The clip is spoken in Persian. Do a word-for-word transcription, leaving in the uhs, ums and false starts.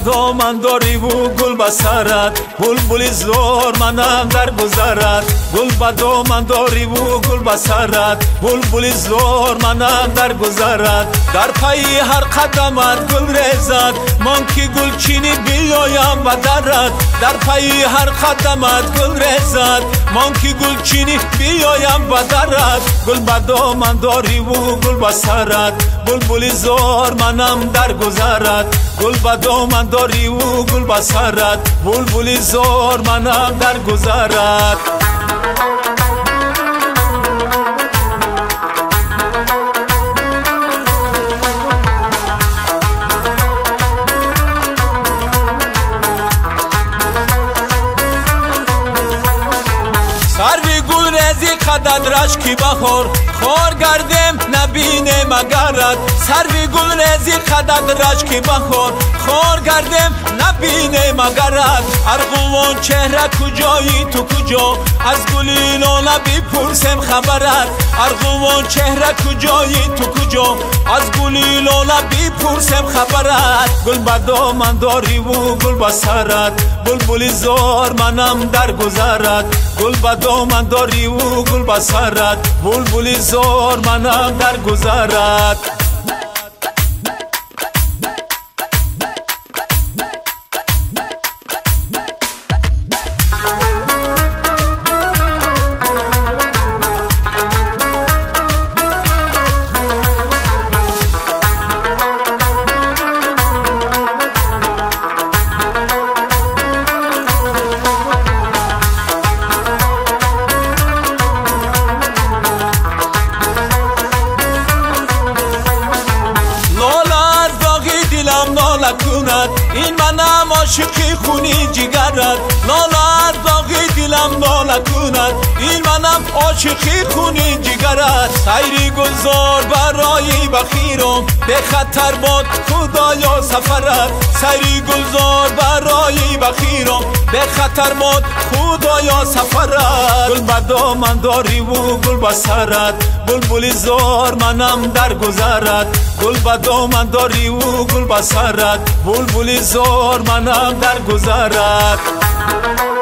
دامن داری و گل به سرت، بلبل زار منم در گذرت. گل به دامن داری و گل به سرت، بلبل زار منم در گذرت. در پای هر قدمت گل ریزد، من که گل چینی بیایم به درت. در پای هر قدمت گل ریزد، من که گل چینی بیایم به درت. گل به دامن داری و گل به سرت، بلبل زار منم در گذرت. گل به دامن داری و گل به سرت، بلبل زار منم در گذرت. سروی گل ریزی قدد رشکی بخور، خور گردم نبینه مگرد. سروی گل ریزی قدد رشکی بخور، خور گردم نبینه مگرد. ارغوان چهره کجایی تو کجا، از گلی لاله بپرسم خبرت. ارغوان چهره کجایی تو کجا، از گلی لاله بپرسم خبرت. گل به دامن داری و گل به سرت، بلبل زار منم در گذرت. گل به دامن داری و گل به سرت، بلبل زار منم در گذرت. این منم عاشقی خونی جگرت. لاله داغی دلم ناله کند، این منم عاشقی خونی جگرت. سیری گلزار برای بخیرم، به خطر باد خدایا سفرت. سیری گلزار برای بخیرم، به خطر باد خدایا سفرت. گل به دامن داری و گل به سرت، بلبل زار منم در گذرت. گل به دامن داری و گل به سرت، بلبل زار منم در گذرت.